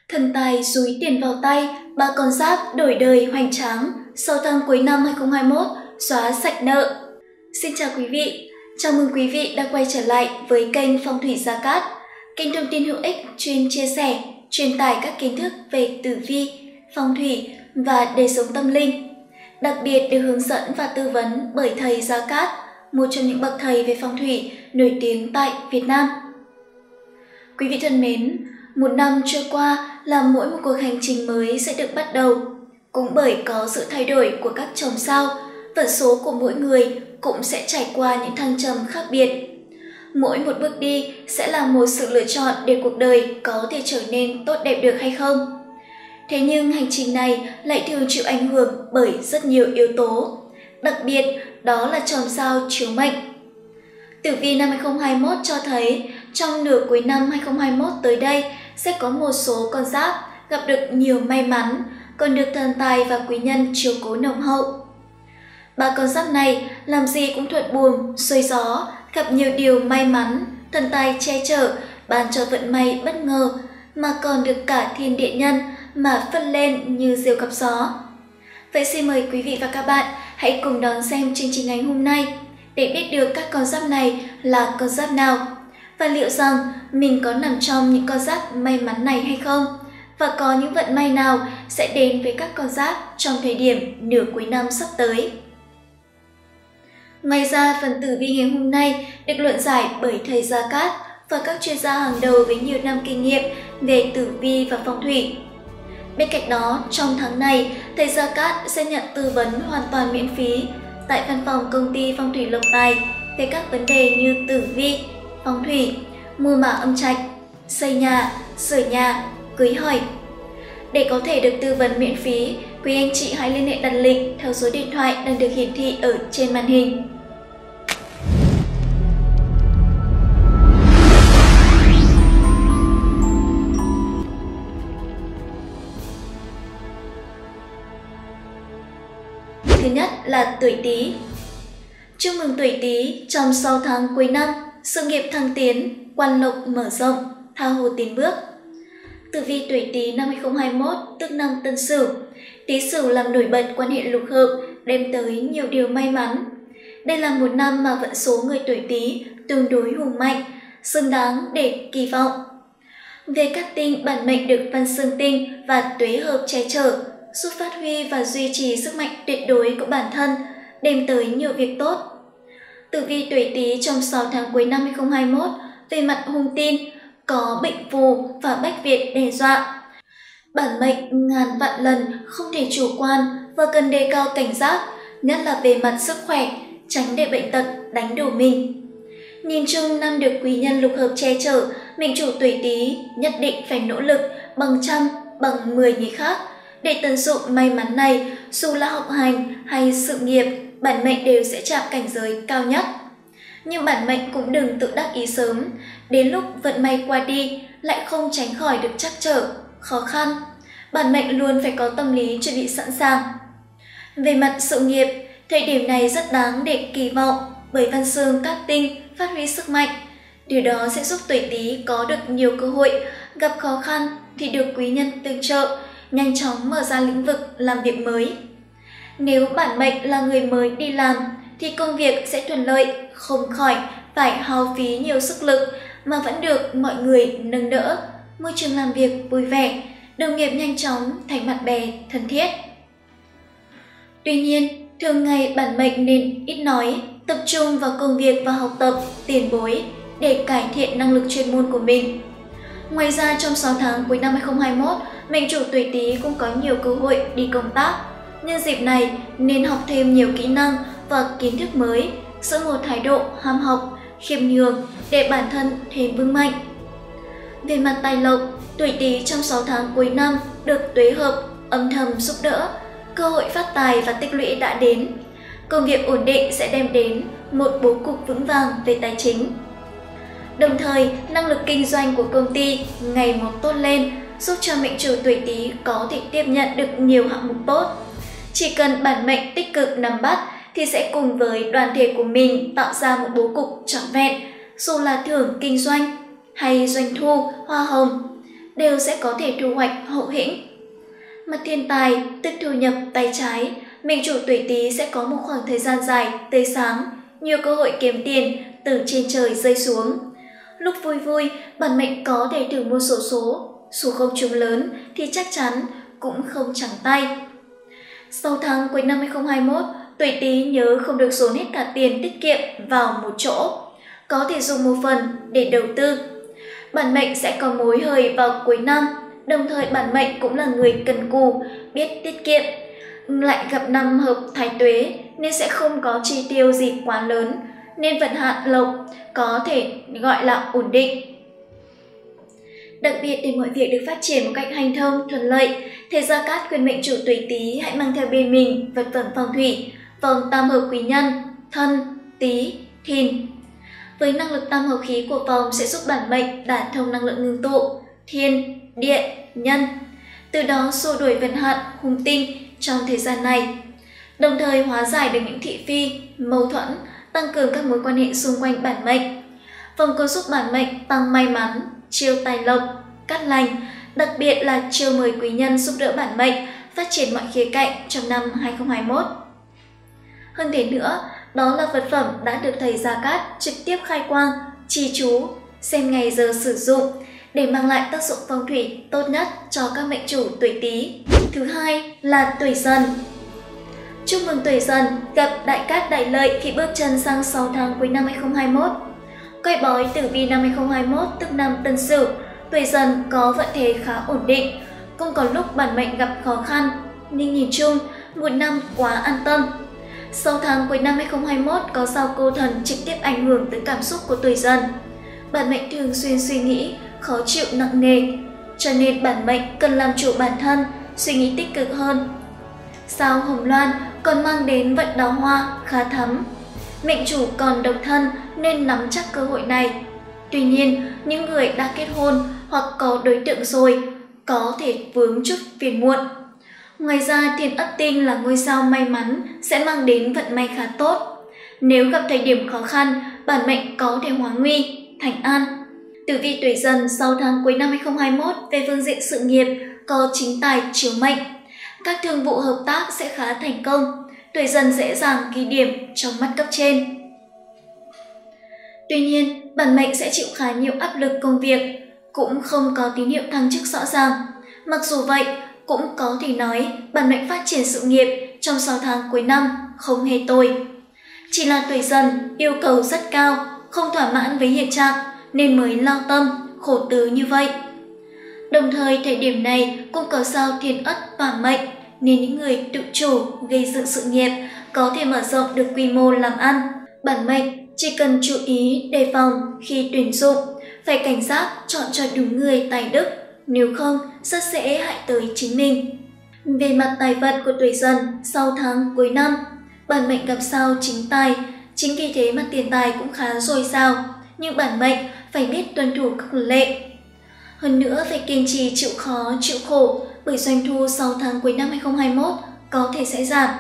Thần tài dúi tiền vào tay, ba con giáp đổi đời hoành tráng, 6 tháng cuối năm 2021 xóa sạch nợ. Xin chào quý vị, chào mừng quý vị đã quay trở lại với kênh Phong thủy Gia Cát, kênh thông tin hữu ích chuyên chia sẻ, truyền tải các kiến thức về tử vi, phong thủy và đời sống tâm linh. Đặc biệt được hướng dẫn và tư vấn bởi thầy Gia Cát, một trong những bậc thầy về phong thủy nổi tiếng tại Việt Nam. Quý vị thân mến, một năm trôi qua là mỗi một cuộc hành trình mới sẽ được bắt đầu. Cũng bởi có sự thay đổi của các chòm sao, vận số của mỗi người cũng sẽ trải qua những thăng trầm khác biệt. Mỗi một bước đi sẽ là một sự lựa chọn để cuộc đời có thể trở nên tốt đẹp được hay không. Thế nhưng hành trình này lại thường chịu ảnh hưởng bởi rất nhiều yếu tố, đặc biệt đó là chòm sao chiếu mệnh. Tử vi năm 2021 cho thấy trong nửa cuối năm 2021 tới đây sẽ có một số con giáp gặp được nhiều may mắn, còn được thần tài và quý nhân chiếu cố nồng hậu. Ba con giáp này làm gì cũng thuận buồm, xuôi gió, gặp nhiều điều may mắn, thần tài che chở, ban cho vận may bất ngờ, mà còn được cả thiên địa nhân mà phất lên như diều gặp gió. Vậy xin mời quý vị và các bạn hãy cùng đón xem chương trình ngày hôm nay để biết được các con giáp này là con giáp nào, và liệu rằng mình có nằm trong những con giáp may mắn này hay không, và có những vận may nào sẽ đến với các con giáp trong thời điểm nửa cuối năm sắp tới. Ngoài ra, phần tử vi ngày hôm nay được luận giải bởi thầy Gia Cát và các chuyên gia hàng đầu với nhiều năm kinh nghiệm về tử vi và phong thủy. Bên cạnh đó, trong tháng này, thầy Gia Cát sẽ nhận tư vấn hoàn toàn miễn phí tại văn phòng công ty Phong thủy Lộc Tài về các vấn đề như tử vi, phong thủy, mùa mã âm trạch, xây nhà, sửa nhà, cưới hỏi. Để có thể được tư vấn miễn phí, quý anh chị hãy liên hệ đặt lịch theo số điện thoại đang được hiển thị ở trên màn hình. Thứ nhất là tuổi Tý. Chúc mừng tuổi Tý trong 6 tháng cuối năm, sự nghiệp thăng tiến, quan lộc mở rộng, tha hồ tiến bước. Tử vi tuổi Tý năm 2021 tức năm Tân Sửu. Tý Sửu làm nổi bật quan hệ lục hợp, đem tới nhiều điều may mắn. Đây là một năm mà vận số người tuổi Tý tương đối hùng mạnh, xứng đáng để kỳ vọng. Về các tinh, bản mệnh được văn xương tinh và tuế hợp che chở, giúp phát huy và duy trì sức mạnh tuyệt đối của bản thân, đem tới nhiều việc tốt. Tử vi tuổi Tý trong 6 tháng cuối năm 2021 về mặt hung tin có bệnh phù và bách Việt đe dọa. Bản mệnh ngàn vạn lần không thể chủ quan và cần đề cao cảnh giác, nhất là về mặt sức khỏe, tránh để bệnh tật đánh đổ mình. Nhìn chung năm được quý nhân lục hợp che chở, mệnh chủ tuổi Tý nhất định phải nỗ lực bằng trăm, bằng 10 người khác để tận dụng may mắn này. Dù là học hành hay sự nghiệp, bản mệnh đều sẽ chạm cảnh giới cao nhất. Nhưng bản mệnh cũng đừng tự đắc ý sớm, đến lúc vận may qua đi lại không tránh khỏi được trắc trở, khó khăn. Bản mệnh luôn phải có tâm lý chuẩn bị sẵn sàng. Về mặt sự nghiệp, thời điểm này rất đáng để kỳ vọng bởi văn xương các tinh phát huy sức mạnh. Điều đó sẽ giúp tuổi Tý có được nhiều cơ hội, gặp khó khăn thì được quý nhân tương trợ, nhanh chóng mở ra lĩnh vực làm việc mới. Nếu bản mệnh là người mới đi làm thì công việc sẽ thuận lợi, không khỏi phải hao phí nhiều sức lực mà vẫn được mọi người nâng đỡ, môi trường làm việc vui vẻ, đồng nghiệp nhanh chóng thành bạn bè thân thiết. Tuy nhiên, thường ngày bản mệnh nên ít nói, tập trung vào công việc và học tập, tiền bối để cải thiện năng lực chuyên môn của mình. Ngoài ra, trong 6 tháng cuối năm 2021, mệnh chủ tuổi Tý cũng có nhiều cơ hội đi công tác. Nhân dịp này nên học thêm nhiều kỹ năng và kiến thức mới, giữ một thái độ ham học, khiêm nhường để bản thân thêm vững mạnh. Về mặt tài lộc, tuổi Tý trong 6 tháng cuối năm được tuế hợp âm thầm giúp đỡ, cơ hội phát tài và tích lũy đã đến. Công việc ổn định sẽ đem đến một bố cục vững vàng về tài chính. Đồng thời, năng lực kinh doanh của công ty ngày một tốt lên, giúp cho mệnh chủ tuổi Tý có thể tiếp nhận được nhiều hạng mục tốt. Chỉ cần bản mệnh tích cực nắm bắt thì sẽ cùng với đoàn thể của mình tạo ra một bố cục trọn vẹn, dù là thưởng kinh doanh hay doanh thu, hoa hồng. đều sẽ có thể thu hoạch hậu hĩnh. Mặt thiên tài, tức thu nhập tay trái, mệnh chủ tuổi Tý sẽ có một khoảng thời gian dài, tươi sáng, nhiều cơ hội kiếm tiền từ trên trời rơi xuống. Lúc vui vui, bản mệnh có thể thử mua xổ số, số không trúng lớn thì chắc chắn cũng không trắng tay. Sau tháng cuối năm 2021, tuổi Tý nhớ không được dồn hết cả tiền tiết kiệm vào một chỗ, có thể dùng một phần để đầu tư. Bản mệnh sẽ có mối hời vào cuối năm, đồng thời bản mệnh cũng là người cần cù, biết tiết kiệm. Lại gặp năm hợp Thái Tuế nên sẽ không có chi tiêu gì quá lớn, nên vận hạn lộc có thể gọi là ổn định. Đặc biệt để mọi việc được phát triển một cách hanh thông, thuận lợi, thầy Gia Cát khuyên mệnh chủ tuổi Tý hãy mang theo bên mình vật phẩm phong thủy, vòng tam hợp quý nhân, Thân, Tý, Thìn. Với năng lực tam hợp khí của vòng sẽ giúp bản mệnh đả thông năng lượng ngưng tụ, thiên, địa, nhân, từ đó xua đuổi vận hạn, hung tinh trong thời gian này, đồng thời hóa giải được những thị phi, mâu thuẫn, tăng cường các mối quan hệ xung quanh bản mệnh. Vòng còn giúp bản mệnh tăng may mắn, chiêu tài lộc, cát lành, đặc biệt là chiêu mời quý nhân giúp đỡ bản mệnh phát triển mọi khía cạnh trong năm 2021. Hơn thế nữa, đó là vật phẩm đã được thầy Gia Cát trực tiếp khai quang, trì chú, xem ngày giờ sử dụng để mang lại tác dụng phong thủy tốt nhất cho các mệnh chủ tuổi Tý. Thứ hai là tuổi Dần. Chúc mừng tuổi Dần gặp đại cát đại lợi khi bước chân sang 6 tháng cuối năm 2021. Coi bói tử vi năm 2021 tức năm Tân Sửu, tuổi Dần có vận thế khá ổn định, cũng có lúc bản mệnh gặp khó khăn, nhưng nhìn chung một năm quá an tâm. 6 tháng cuối năm 2021 có sao cô thần trực tiếp ảnh hưởng tới cảm xúc của tuổi Dần. Bản mệnh thường xuyên suy nghĩ, khó chịu nặng nề, cho nên bản mệnh cần làm chủ bản thân, suy nghĩ tích cực hơn. Sao Hồng Loan còn mang đến vận đào hoa khá thắm. Mệnh chủ còn độc thân nên nắm chắc cơ hội này. Tuy nhiên, những người đã kết hôn hoặc có đối tượng rồi có thể vướng chút phiền muộn. Ngoài ra, Thiên Ất Tinh là ngôi sao may mắn sẽ mang đến vận may khá tốt. Nếu gặp thời điểm khó khăn, bản mệnh có thể hóa nguy thành an. Tử vi tuổi Dần 6 tháng cuối năm 2021 về phương diện sự nghiệp có chính tài chiếu mệnh. Các thương vụ hợp tác sẽ khá thành công, tuổi Dần dễ dàng ghi điểm trong mắt cấp trên. Tuy nhiên, bản mệnh sẽ chịu khá nhiều áp lực công việc, cũng không có tín hiệu thăng chức rõ ràng. Mặc dù vậy, cũng có thể nói bản mệnh phát triển sự nghiệp trong 6 tháng cuối năm không hề tồi. Chỉ là tuổi Dần yêu cầu rất cao, không thỏa mãn với hiện trạng nên mới lao tâm, khổ tứ như vậy. Đồng thời thời điểm này cũng có sao Thiên Ất và mệnh nên những người tự chủ gây dựng sự nghiệp có thể mở rộng được quy mô làm ăn. Bản mệnh chỉ cần chú ý đề phòng khi tuyển dụng, phải cảnh giác chọn cho đúng người tài đức, nếu không rất dễ hại tới chính mình. Về mặt tài vận của tuổi Dần sau tháng cuối năm, bản mệnh gặp sao chính tài, chính vì thế mà tiền tài cũng khá dồi dào, nhưng bản mệnh phải biết tuân thủ các luật lệ. Hơn nữa phải kiên trì chịu khó, chịu khổ bởi doanh thu sau tháng cuối năm 2021 có thể sẽ giảm.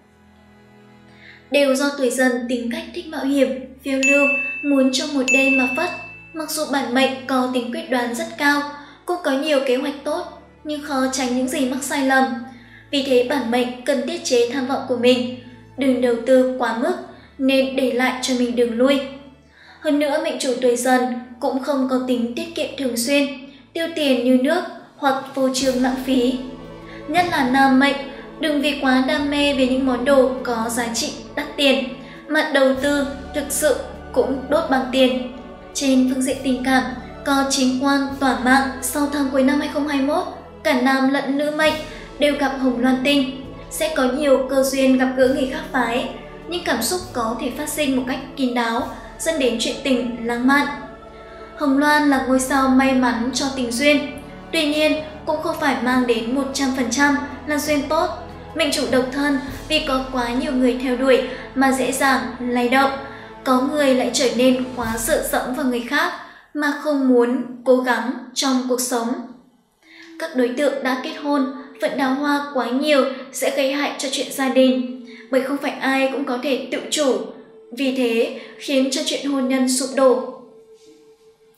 Đều do tuổi Dần tính cách thích mạo hiểm, phiêu lưu, muốn trong một đêm mà phất. Mặc dù bản mệnh có tính quyết đoán rất cao, cũng có nhiều kế hoạch tốt, nhưng khó tránh những gì mắc sai lầm. Vì thế bản mệnh cần tiết chế tham vọng của mình, đừng đầu tư quá mức, nên để lại cho mình đường lui. Hơn nữa mệnh chủ tuổi Dần cũng không có tính tiết kiệm thường xuyên, tiêu tiền như nước hoặc vô trương lãng phí. Nhất là nam mệnh, đừng vì quá đam mê về những món đồ có giá trị đắt tiền, mà đầu tư thực sự cũng đốt bằng tiền. Trên phương diện tình cảm, có chính quan tỏa mạng sau tháng cuối năm 2021, cả nam lẫn nữ mệnh đều gặp hồng loan tinh, sẽ có nhiều cơ duyên gặp gỡ người khác phái, nhưng cảm xúc có thể phát sinh một cách kín đáo, dẫn đến chuyện tình lãng mạn. Hồng Loan là ngôi sao may mắn cho tình duyên, tuy nhiên cũng không phải mang đến 100% là duyên tốt. Mệnh chủ độc thân vì có quá nhiều người theo đuổi mà dễ dàng lay động, có người lại trở nên quá dựa dẫm vào người khác mà không muốn cố gắng trong cuộc sống. Các đối tượng đã kết hôn, vận đào hoa quá nhiều sẽ gây hại cho chuyện gia đình, bởi không phải ai cũng có thể tự chủ, vì thế khiến cho chuyện hôn nhân sụp đổ.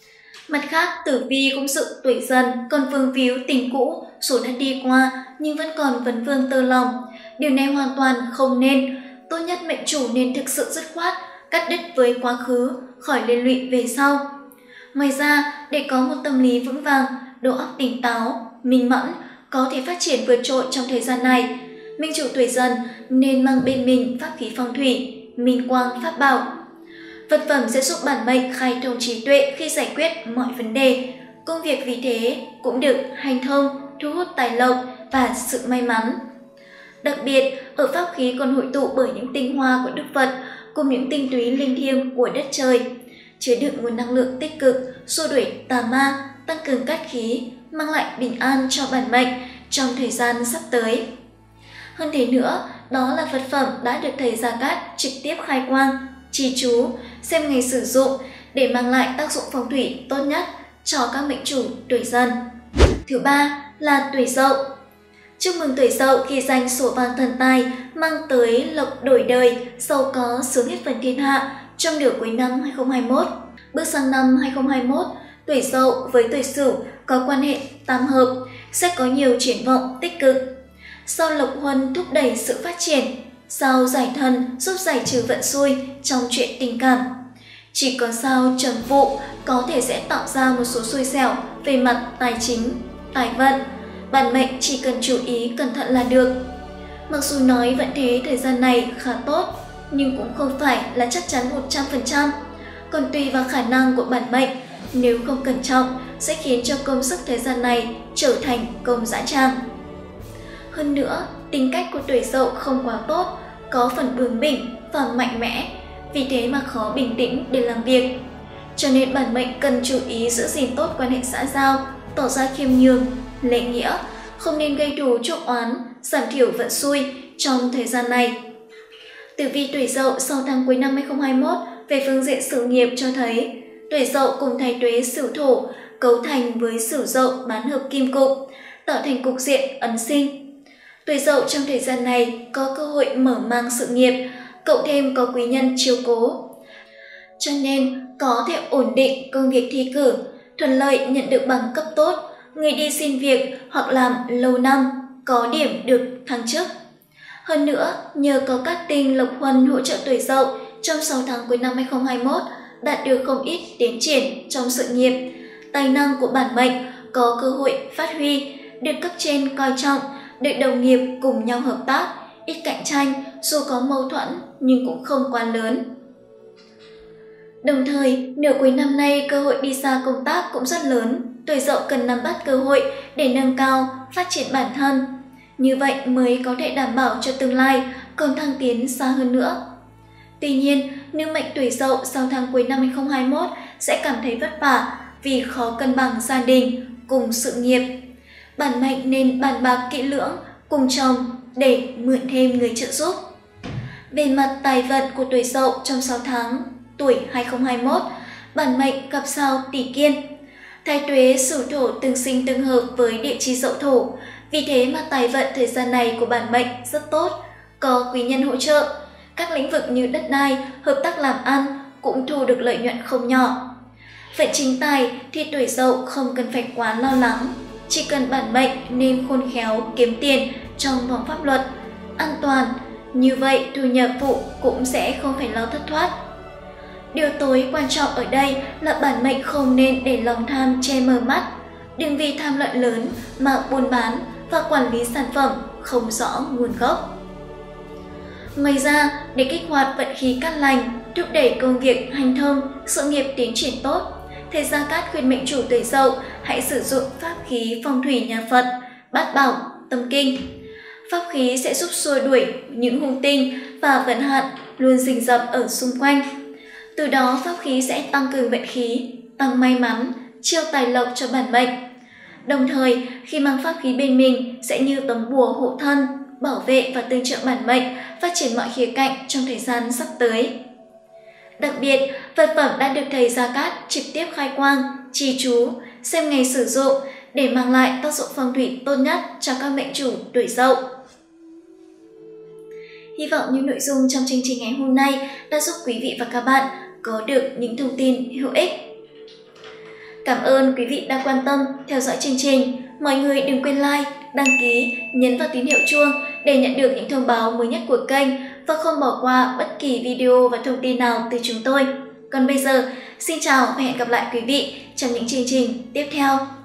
Mặt khác, tử vi cũng dự tuổi Dần còn vương víu tình cũ, số đã đi qua nhưng vẫn còn vấn vương tơ lòng. Điều này hoàn toàn không nên. Tốt nhất mệnh chủ nên thực sự dứt khoát, cắt đứt với quá khứ, khỏi liên lụy về sau. Ngoài ra, để có một tâm lý vững vàng, đầu óc tỉnh táo, minh mẫn, có thể phát triển vượt trội trong thời gian này, mệnh chủ tuổi Dần nên mang bên mình pháp khí phong thủy, minh quang pháp bảo. Vật phẩm sẽ giúp bản mệnh khai thông trí tuệ khi giải quyết mọi vấn đề. Công việc vì thế cũng được hanh thông, thu hút tài lộc và sự may mắn. Đặc biệt, ở pháp khí còn hội tụ bởi những tinh hoa của Đức Phật cùng những tinh túy linh thiêng của đất trời, chứa đựng nguồn năng lượng tích cực, xua đuổi tà ma, tăng cường cát khí, mang lại bình an cho bản mệnh trong thời gian sắp tới. Hơn thế nữa, đó là vật phẩm đã được thầy Gia Cát trực tiếp khai quang, trì chú, xem ngày sử dụng để mang lại tác dụng phong thủy tốt nhất cho các mệnh chủ tuổi Dần. Thứ ba là tuổi Dậu. Chúc mừng tuổi Dậu ghi danh sổ vàng thần tài, mang tới lộc đổi đời, giàu có sướng hết phần thiên hạ trong nửa cuối năm 2021. Bước sang năm 2021, tuổi Dậu với tuổi Sửu có quan hệ tam hợp, sẽ có nhiều triển vọng tích cực. Sao Lộc Huân thúc đẩy sự phát triển, sao Giải Thần giúp giải trừ vận xui trong chuyện tình cảm. Chỉ có sao Trầm Vụ có thể sẽ tạo ra một số xui xẻo về mặt tài chính, tài vận. Bản mệnh chỉ cần chú ý cẩn thận là được. Mặc dù nói vận thế thời gian này khá tốt, nhưng cũng không phải là chắc chắn 100%. Còn tùy vào khả năng của bản mệnh, nếu không cẩn trọng sẽ khiến cho công sức thời gian này trở thành công dã tràng. Hơn nữa, tính cách của tuổi Dậu không quá tốt, có phần bướng bỉnh và mạnh mẽ, vì thế mà khó bình tĩnh để làm việc. Cho nên bản mệnh cần chú ý giữ gìn tốt quan hệ xã giao, tỏ ra khiêm nhường, lễ nghĩa, không nên gây thù chuốc oán, giảm thiểu vận xui trong thời gian này. Tử vi tuổi Dậu sau tháng cuối năm 2021 về phương diện sự nghiệp cho thấy tuổi Dậu cùng thái tuế Sửu Thổ cấu thành với Sửu Dậu bán hợp kim cục, tạo thành cục diện ấn sinh. Tuổi Dậu trong thời gian này có cơ hội mở mang sự nghiệp, cộng thêm có quý nhân chiếu cố. Cho nên có thể ổn định công việc thi cử, thuận lợi nhận được bằng cấp tốt, người đi xin việc hoặc làm lâu năm có điểm được thăng chức. Hơn nữa, nhờ có các tinh Lộc Huân hỗ trợ tuổi Dậu trong 6 tháng cuối năm 2021 đạt được không ít tiến triển trong sự nghiệp. Tài năng của bản mệnh có cơ hội phát huy, được cấp trên coi trọng, được đồng nghiệp cùng nhau hợp tác, ít cạnh tranh, dù có mâu thuẫn nhưng cũng không quá lớn. Đồng thời, nửa cuối năm nay cơ hội đi xa công tác cũng rất lớn, tuổi Dậu cần nắm bắt cơ hội để nâng cao, phát triển bản thân. Như vậy mới có thể đảm bảo cho tương lai còn thăng tiến xa hơn nữa. Tuy nhiên, nữ mệnh tuổi Dậu sau tháng cuối năm 2021 sẽ cảm thấy vất vả vì khó cân bằng gia đình cùng sự nghiệp. Bản mệnh nên bàn bạc kỹ lưỡng cùng chồng để mượn thêm người trợ giúp. Về mặt tài vận của tuổi Dậu trong 6 tháng tuổi 2021, bản mệnh gặp sao Tỷ Kiên. Thái tuế Sửu Thổ tương sinh tương hợp với địa chi Dậu Thổ, vì thế mà tài vận thời gian này của bản mệnh rất tốt, có quý nhân hỗ trợ. Các lĩnh vực như đất đai, hợp tác làm ăn cũng thu được lợi nhuận không nhỏ. Vậy chính tài thì tuổi Dậu không cần phải quá lo lắng, chỉ cần bản mệnh nên khôn khéo kiếm tiền trong vòng pháp luật, an toàn, như vậy thu nhập phụ cũng sẽ không phải lo thất thoát. Điều tối quan trọng ở đây là bản mệnh không nên để lòng tham che mờ mắt, đừng vì tham lợi lớn mà buôn bán và quản lý sản phẩm không rõ nguồn gốc. Ngoài ra, để kích hoạt vận khí cát lành, thúc đẩy công việc hanh thông, sự nghiệp tiến triển tốt, thầy Gia Cát khuyên mệnh chủ tuổi Dậu hãy sử dụng pháp khí phong thủy nhà Phật, Bát Bảo, Tâm Kinh. Pháp khí sẽ giúp xua đuổi những hung tinh và vận hạn luôn rình rập ở xung quanh. Từ đó pháp khí sẽ tăng cường vận khí, tăng may mắn, chiêu tài lộc cho bản mệnh. Đồng thời, khi mang pháp khí bên mình sẽ như tấm bùa hộ thân, bảo vệ và tương trợ bản mệnh phát triển mọi khía cạnh trong thời gian sắp tới. Đặc biệt, vật phẩm đã được thầy Gia Cát trực tiếp khai quang, trì chú, xem ngày sử dụng để mang lại tác dụng phong thủy tốt nhất cho các mệnh chủ tuổi Dậu. Hy vọng những nội dung trong chương trình ngày hôm nay đã giúp quý vị và các bạn có được những thông tin hữu ích. Cảm ơn quý vị đã quan tâm theo dõi chương trình. Mọi người đừng quên like, đăng ký, nhấn vào tín hiệu chuông để nhận được những thông báo mới nhất của kênh và không bỏ qua bất kỳ video và thông tin nào từ chúng tôi. Còn bây giờ, xin chào và hẹn gặp lại quý vị trong những chương trình tiếp theo.